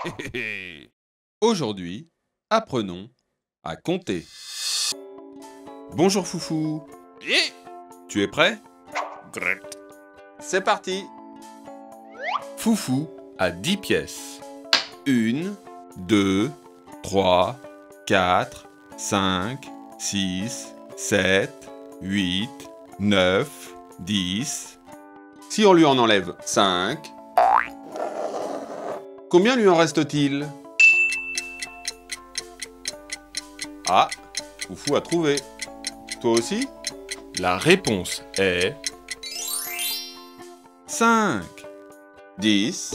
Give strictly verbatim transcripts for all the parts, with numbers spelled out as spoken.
Aujourd'hui, apprenons à compter. Bonjour Foufou. Et Tu es prêt? Grut. C'est parti. Foufou a dix pièces. Une, deux, trois, quatre, cinq, six, sept, huit, neuf, dix. Si on lui en enlève cinq, combien lui en reste-t-il? Ah, Foufou a trouvé. Toi aussi? La réponse est cinq. dix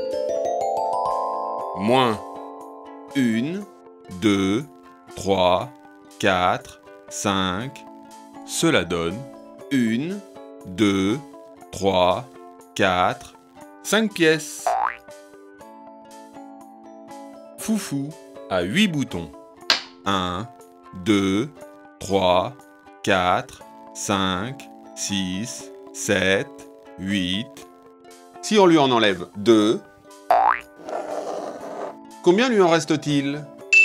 moins un, deux, trois, quatre, cinq. Cela donne un, deux, trois, quatre, cinq pièces. Foufou a huit boutons. un, deux, trois, quatre, cinq, six, sept, huit. Si on lui en enlève deux, combien lui en reste-t-il?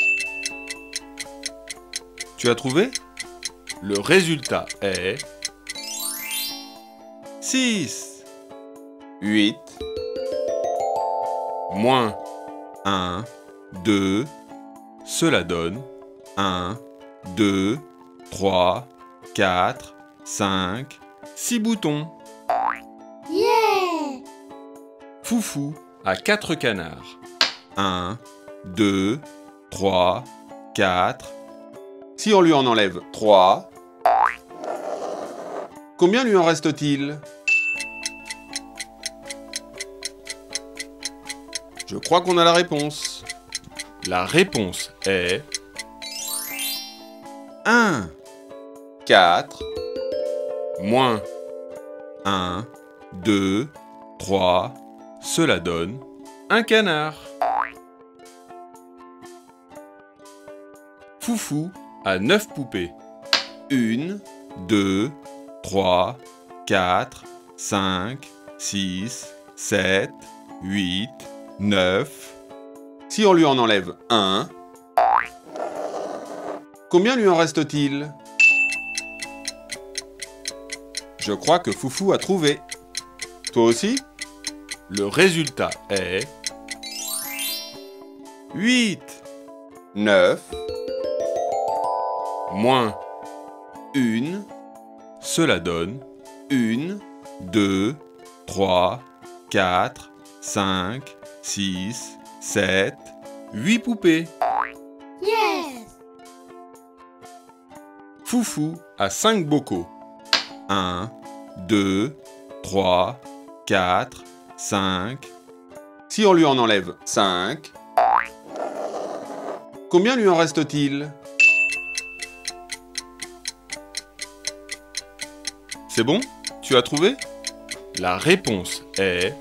Tu as trouvé? Le résultat est six. huit moins un, deux. Cela donne un, deux, trois, quatre, cinq, six boutons. Yeah! Foufou a quatre canards. un, deux, trois, quatre. Si on lui en enlève trois, combien lui en reste-t-il? Je crois qu'on a la réponse. La réponse est un. quatre moins un, deux, trois. Cela donne un canard. Foufou a neuf poupées. une, deux, trois, quatre, cinq, six, sept, huit, neuf. Si on lui en enlève un, combien lui en reste-t-il? Je crois que Foufou a trouvé. Toi aussi? Le résultat est huit. neuf moins un. Cela donne un, deux, trois, quatre, cinq, six, sept, huit poupées. Yes! Foufou a cinq bocaux. un, deux, trois, quatre, cinq. Si on lui en enlève cinq, combien lui en reste-t-il? C'est bon? Tu as trouvé? La réponse est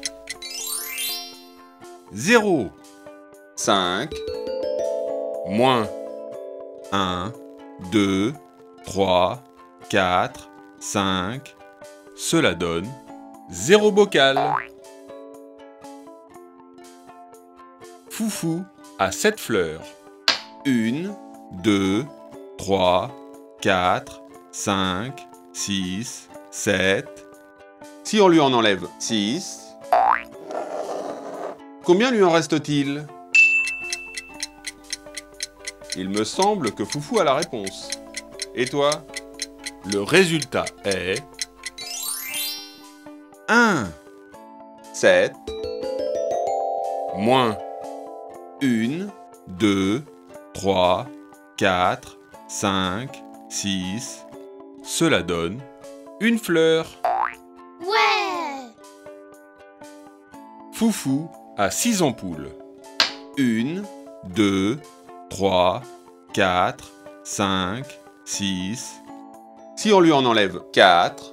zéro. cinq moins un, deux, trois, quatre, cinq. Cela donne zéro bocal. Foufou a sept fleurs. une, deux, trois, quatre, cinq, six, sept. Si on lui en enlève six, combien lui en reste-t-il? Il me semble que Foufou a la réponse. Et toi? Le résultat est un. sept moins un, deux, trois, quatre, cinq, six. Cela donne une fleur. Ouais! Foufou a six ampoules. une, deux, trois, quatre, cinq, six. Si on lui en enlève quatre,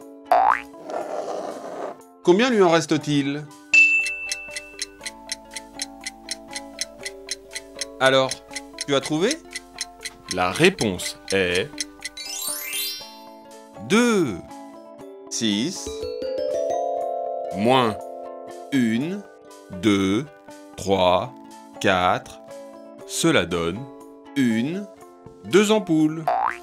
combien lui en reste-t-il? Alors, tu as trouvé? La réponse est deux. six moins un, deux, trois, quatre. Cela donne une, deux ampoules.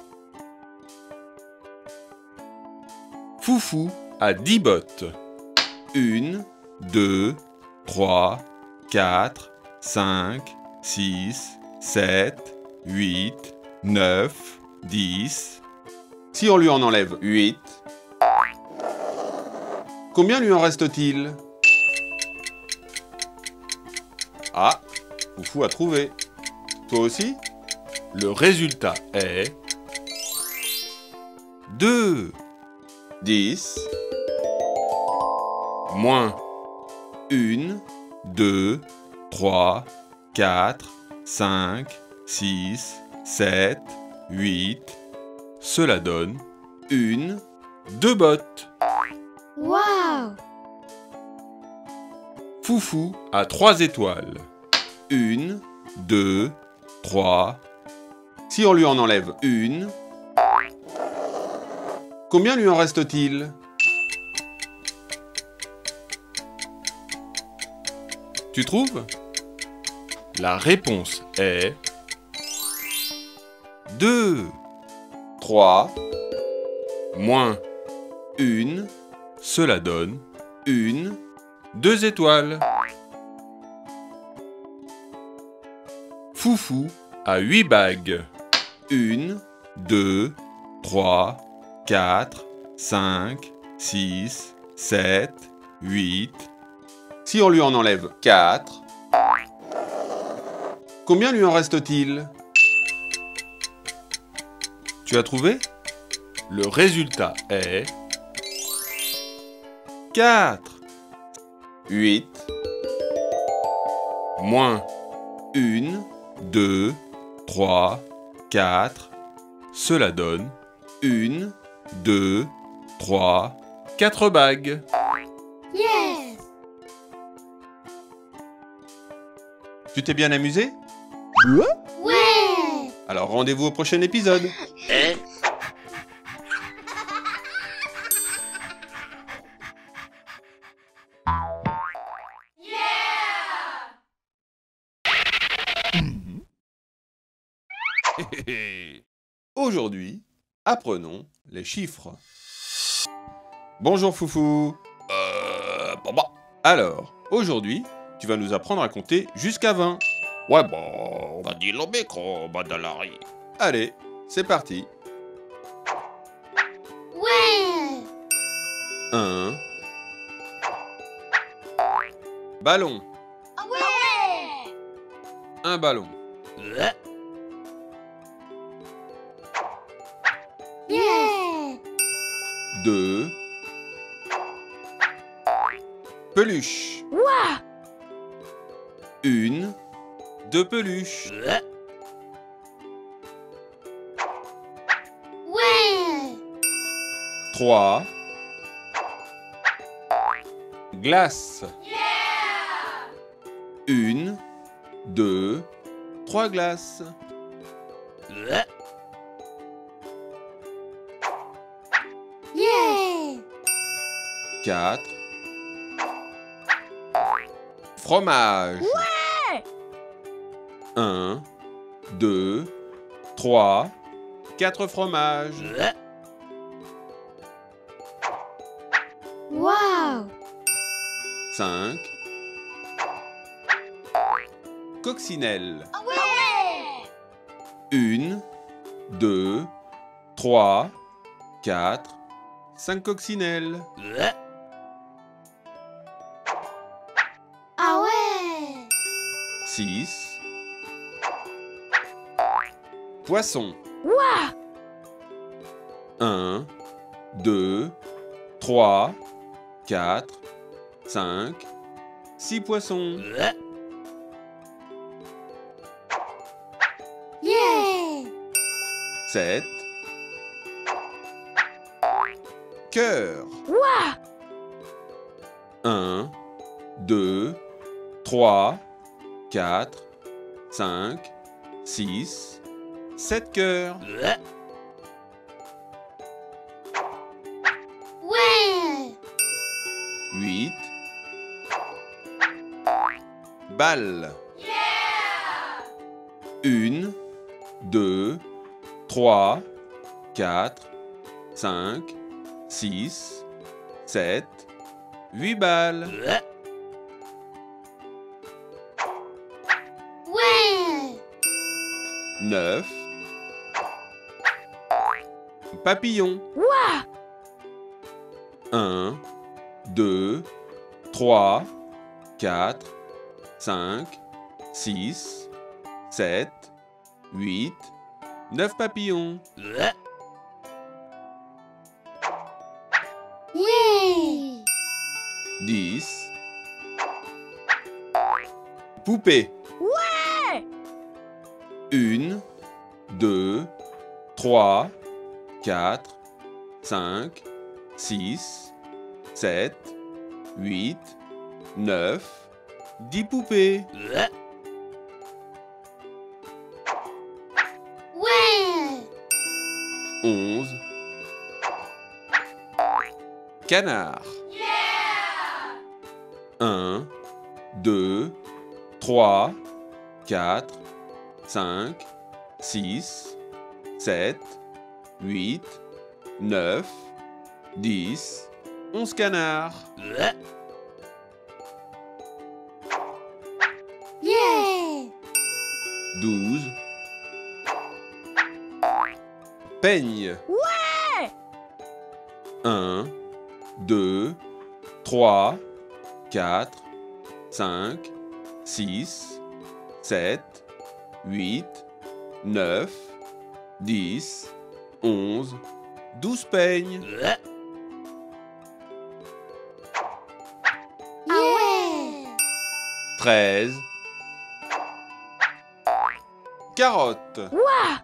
Foufou a dix bottes. Une, deux, trois, quatre, cinq, six, sept, huit, neuf, dix. Si on lui en enlève huit, combien lui en reste-t-il? Ah, Foufou a trouvé. Toi aussi? Le résultat est deux. dix moins un, deux, trois, quatre, cinq, six, sept, huit. Cela donne une, deux bottes. Wow! Foufou a trois étoiles. Une, deux, trois. Si on lui en enlève une, combien lui en reste-t-il? Tu trouves? La réponse est deux. trois moins une, cela donne une, deux étoiles. Foufou a huit bagues. Une, deux, trois, quatre, cinq, six, sept, huit. Si on lui en enlève quatre, combien lui en reste-t-il? Tu as trouvé? Le résultat est quatre. huit moins un, deux, trois, quatre. Cela donne une, deux, trois, quatre bagues. Yes! Tu t'es bien amusé? Ouais! Alors rendez-vous au prochain épisode. Aujourd'hui, apprenons les chiffres. Bonjour Foufou. Euh, bon bah. Alors, aujourd'hui, tu vas nous apprendre à compter jusqu'à vingt. Ouais, bon, on va dire le micro, Badalari. Allez, c'est parti. Ouais! un. Ballon. Ouais! Un ballon. Yeah! deux. Peluche. Ouah! Une. Deux peluches. Ouais! trois. Glace. Une. Deux. Trois glaces. Yeah! quatre. Fromage. Ouais! un, deux, trois, quatre fromages. Wow! cinq. Coccinelle. Ouais! une, deux, trois, quatre, cinq coccinelles. Ah ouais! six. Poisson. Ouah! un, deux, trois, quatre, cinq, six poissons. Yeah! sept. Cœur. Ouah! un, deux, trois, quatre, cinq, six, sept cœurs. Ouais! huit. Balles. Une, deux, trois, quatre, cinq, six, sept, huit balles. Ouais. Neuf. Papillon. Ouah. Un, deux, trois, quatre, cinq, six, sept, huit, neuf papillons. Yeah. Dix. Poupée. Ouais. Une, deux, trois, quatre, cinq, six, sept, huit, neuf, dix poupées. Ouais. Onze. Canard. Un, deux, trois, quatre, cinq, six, sept, huit, neuf, dix, onze canards. Yeah. Douze. Peigne. Ouais. Un, deux, trois, quatre, cinq, six, sept, huit, neuf, dix, onze, douze peignes. Ah ouais. Treize. Carotte. Ouah.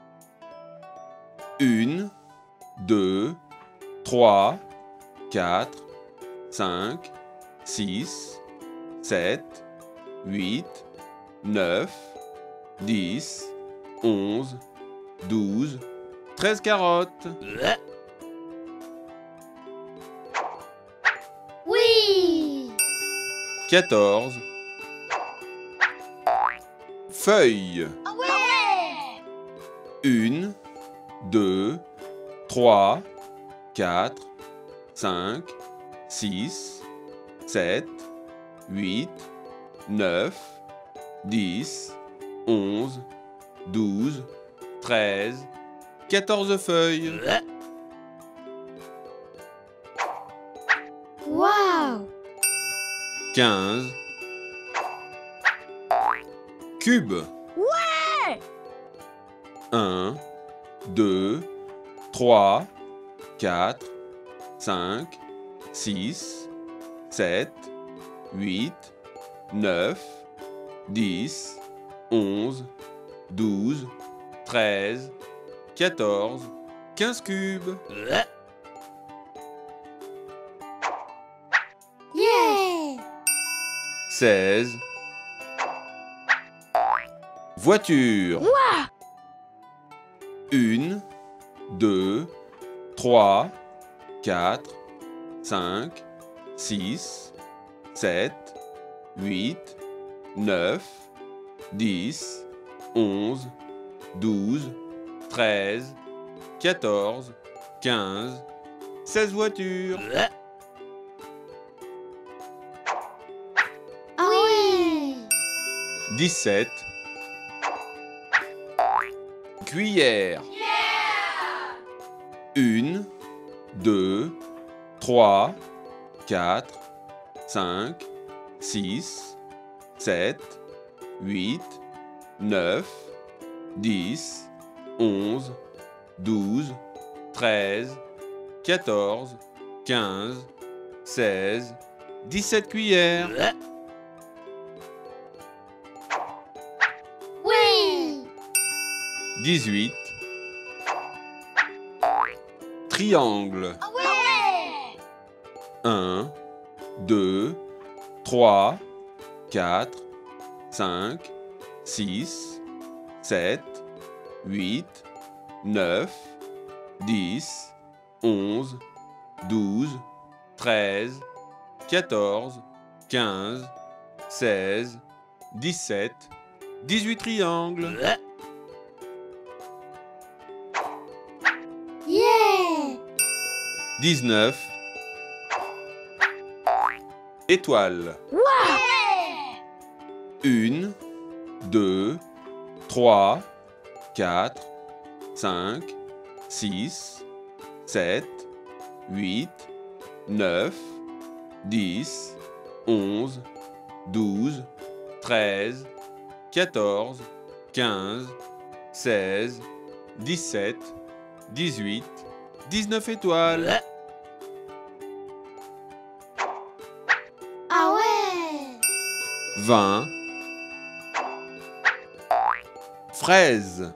Une, deux, trois, quatre, cinq, six, sept, huit, neuf, dix, onze, douze, treize carottes. Oui. Quatorze. Feuilles. Ah ouais. Une, deux, trois, quatre, cinq, six, sept, huit, neuf, dix, onze, douze, treize, quatorze feuilles. Wow. Quinze. Cube. Ouais. Un, deux, trois, quatre, cinq, six, sept, huit, neuf, dix, onze, douze, treize, quatorze, quinze cubes. Yeah. seize. Voiture. Ouah. Une, deux, trois, quatre, cinq, six, sept, huit, neuf, dix, onze, douze, treize, quatorze, quinze, seize voitures. Ah ouais. dix-sept. Cuillère. Une, deux, trois, quatre, cinq, six, sept, huit, neuf, dix, onze, douze, treize, quatorze, quinze, seize, dix-sept cuillères. Oui. dix-huit. Triangle. Ah ouais. Un, deux, trois, quatre, cinq, six, sept, huit, neuf, dix, onze, douze, treize, quatorze, quinze, seize, dix-sept, dix-huit triangles. dix-neuf. Étoile. Une, deux, trois, quatre, cinq, six, sept, huit, neuf, dix, onze, douze, treize, quatorze, quinze, seize, dix-sept, dix-huit, dix-neuf étoiles. Ah ouais. vingt. Fraises.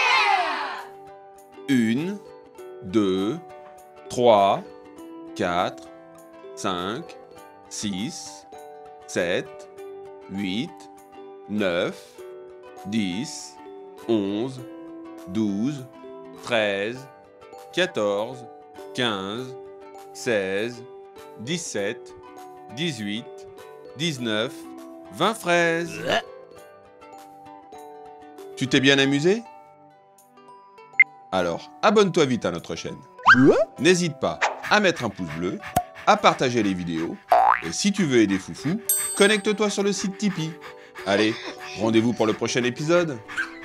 Une, deux, trois, quatre, cinq, six, sept, huit, neuf, dix, onze, douze, treize, quatorze, quinze, seize, dix-sept, dix-huit, dix-neuf, vingt fraises. Tu t'es bien amusé? Alors, abonne-toi vite à notre chaîne. N'hésite pas à mettre un pouce bleu, à partager les vidéos, et si tu veux aider Foufou, connecte-toi sur le site Tipeee. Allez, rendez-vous pour le prochain épisode.